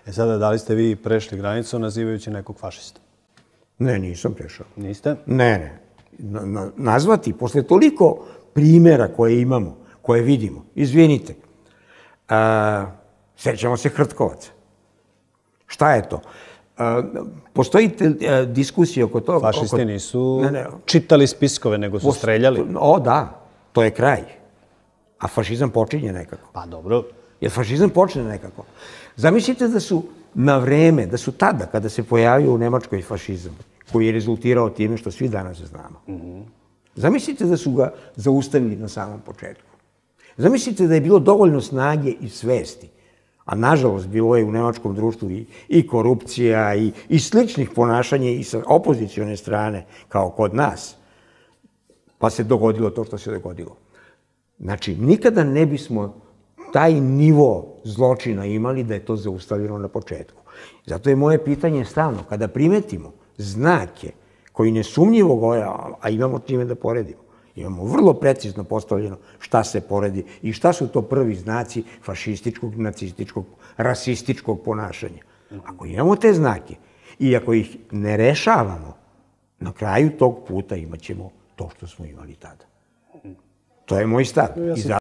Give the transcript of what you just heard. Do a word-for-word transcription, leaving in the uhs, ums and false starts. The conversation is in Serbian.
E sada, da li ste vi prešli granicu nazivajući nekog fašistom? Ne, nisam prešao. Niste? Ne, ne. Nazvati, posle toliko primjera koje imamo, koje vidimo, izvinite, sećamo se Hrtkovaca. Šta je to? Postoji diskusija oko toga... Fašisti nisu čitali spiskove, nego su streljali. O, da. To je kraj. A fašizam počinje nekako. Pa dobro. Jer fašizam počne nekako. Zamislite da su na vreme, da su tada, kada se pojavio u Nemačkoj fašizam, koji je rezultirao time što svi danas znamo. Zamislite da su ga zaustavili na samom početku. Zamislite da je bilo dovoljno snage i svesti, a nažalost bilo je u nemačkom društvu i korupcija i sličnih ponašanja i sa opozicione strane, kao kod nas, pa se dogodilo to što se dogodilo. Znači, nikada ne bismo taj nivo zločina imali da je to zaustavljeno na početku. Zato je moje pitanje stalno, kada primetimo znake koji nesumnjivo govore, a imamo čime da poredimo, imamo vrlo precizno postavljeno šta se poredi i šta su to prvi znaci fašističkog, nacističkog, rasističkog ponašanja. Ako imamo te znake i ako ih ne rešavamo, na kraju tog puta imat ćemo to što smo imali tada. To je moj stav.